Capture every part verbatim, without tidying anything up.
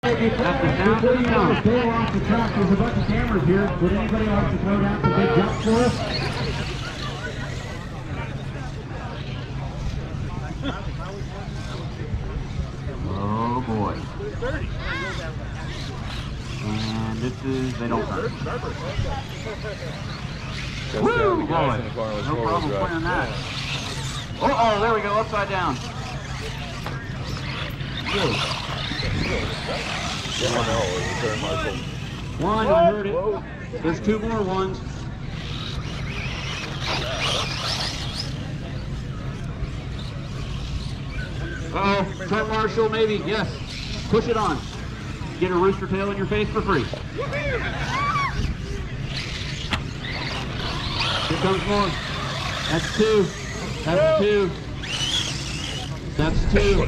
Before you guys bail off the track, there's a bunch of cameras here. Would anybody like to throw down some big jumps for us? Oh boy. And this is, they don't hurt. Woo, boy. No problem playing that. Uh oh, there we go, upside down. One, I heard it. There's two more ones. Uh oh, turn marshal maybe, yes. Push it on. Get a rooster tail in your face for free. Here comes more. That's two. That's two. That's two.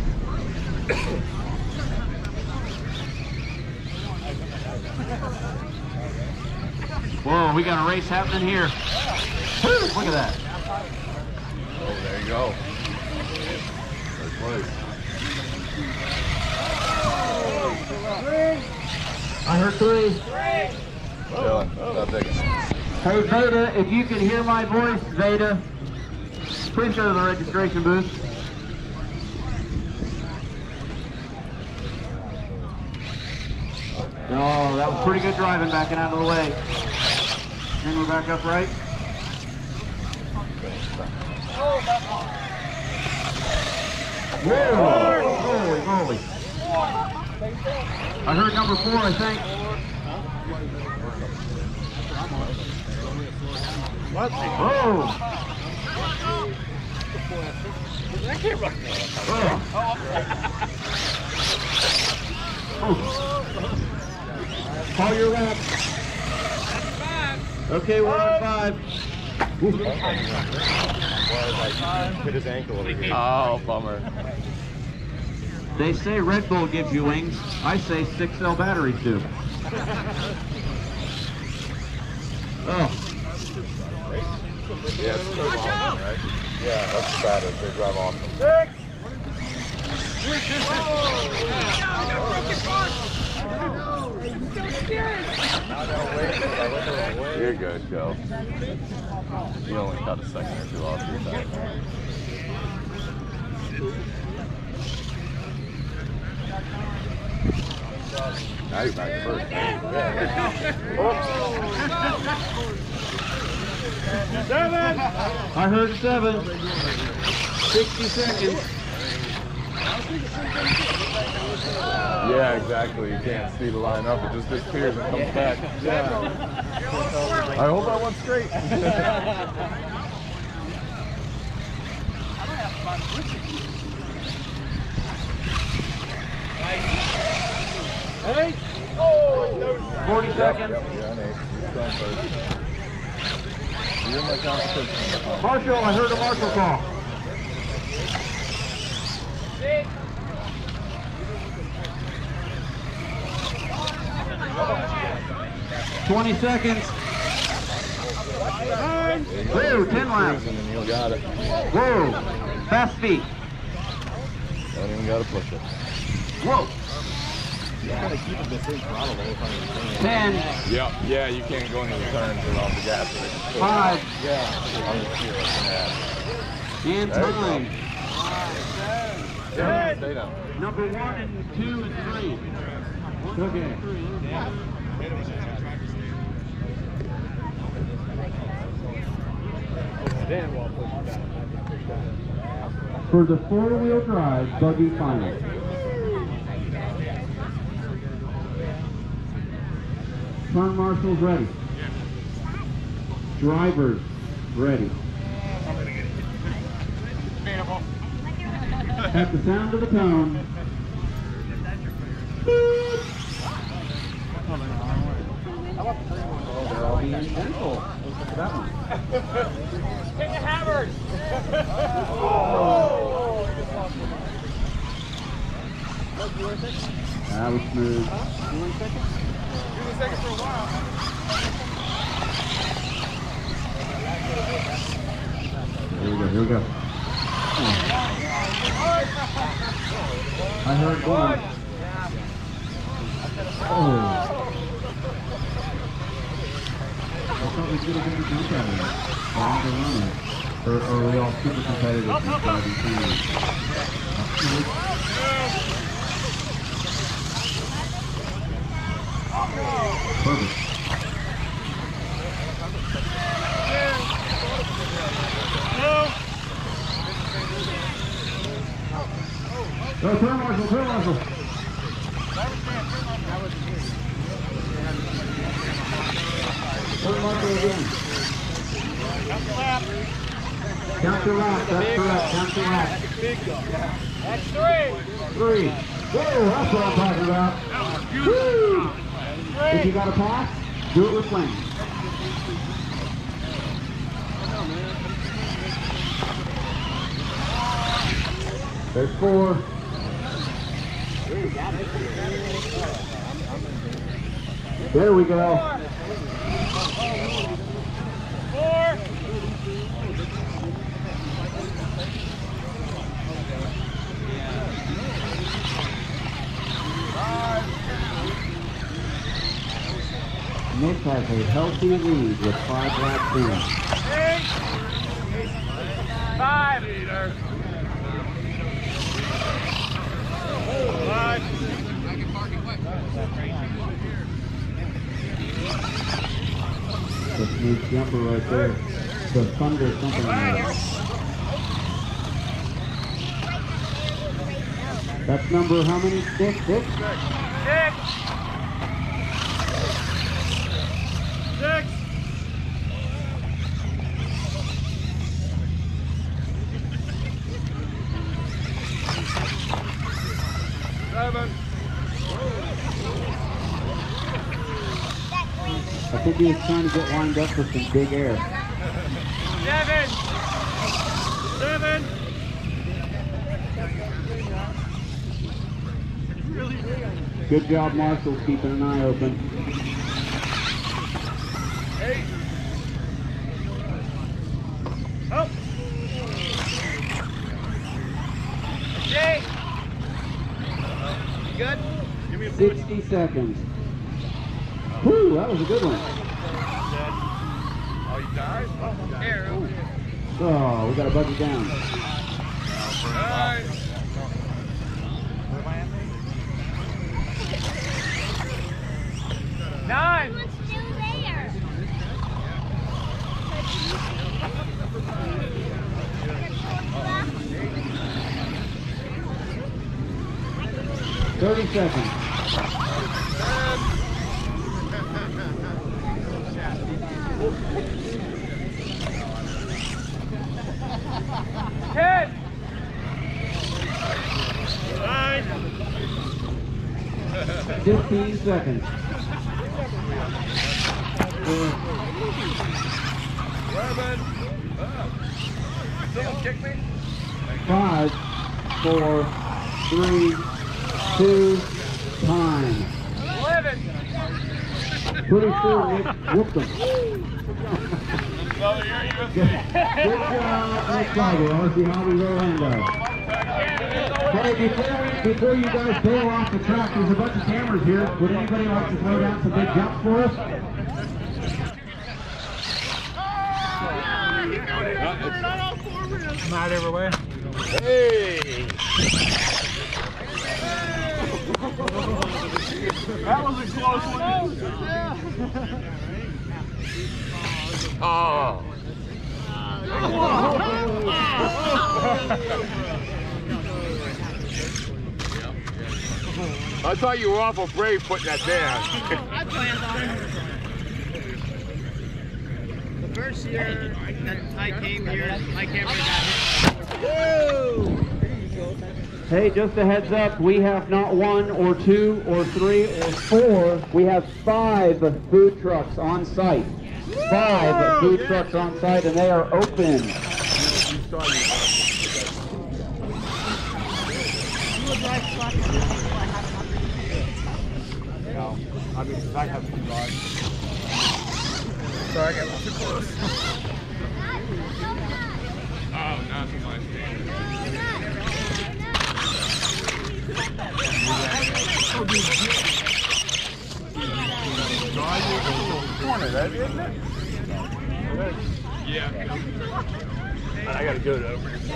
Whoa, we got a race happening here. Woo, look at that. Oh, there you go. First place. I heard three. Dylan, stop digging. Hey Veda, if you can hear my voice, Veda, please go to the registration booth. Oh, that was pretty good driving, backing out of the way. And we're back up right. Whoa! Holy moly. I heard number four, I think. What? Whoa! I can't run. Oh. Call your lap. Okay, we're on five. Hit his ankle over here. Oh, bummer. They say Red Bull gives you wings. I say six cell batteries do. Oh. Yeah, it's pretty awesome, right? Yeah, that's the batters. They drive awesome. Six! You're good, go. You only cut a second or two off your time. Now you're back first. Seven! I heard seven. sixty seconds. Yeah, exactly. You can't see the line up. It just disappears and comes back. Yeah. I hope I went straight. Eight! Oh! forty seconds. Yeah, Nate. You're going first. You're my competition. Marshall, I heard a marshal call. twenty seconds. Whoa, ten laps. And you got it. Whoa, fast feet. Don't even got to push it. Whoa. ten. Yeah, yeah, you can't go into the turns without the gas. five. Yeah. And time. Yeah, stay down. Number one and two and three. Okay. For the four-wheel drive buggy final. Turn marshals ready. Drivers ready. At the sound of the tone. Beep. They're all being gentle. Look at that one. Hit the hammers! That was smooth. You want a second? You want a second for a while. Here we go, here we go. I heard one. thought we could have been a jump out of that. All the running. Or, or are we all super competitive and driving teams? Perfect. Go, turn marshal, turn marshal. Turn marshal again. Count your lap, that's correct, count your lap. That's three. Three. Whoa, that's what I'm talking about. Woo! If you got a pass, do it with flames. There's four. There we go. Four. Nick has a healthy lead with five laps in. Eight. Five. Five. The smooth jumper right there. The thunder something like that. That's number how many? Six? Six? Six. Six. Seven. I think he was trying to get lined up for some big air. Seven. Seven. Good job, Marshall, keeping an eye open. Eight. Oh. Jay. Good. Give me a sixty seconds. Whew, that was a good one. Oh, you died? Oh, air. Oh, we got to budget down. Nine. Nine. What's still there? thirty seconds. Ten. Nine. fifteen seconds. Eleven. Someone kick me? Five, four, three, two, time. Eleven. Pretty sure Nick whooped him. Well, you're U S T E. Good job, Nick Tiger. I want to see how we roll in though. Hey, before, we, before you guys bail off the track, there's a bunch of cameras here. Would anybody like to throw down some big jumps for us? I'm out every way. Hey! That was a close one. Oh! I thought you were awful brave putting that there. I planned on it. The first year that I came here, my camera got hit. Whoa! Hey, just a heads up, we have not one or two or three or four, we have five food trucks on site. Five food trucks on site and they are open. No, I mean, I have two dogs. Sorry, I got too close. Oh, not too much. corner, that isn't it? Yeah. I gotta go to over here.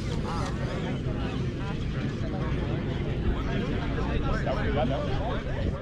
That one, you got that one?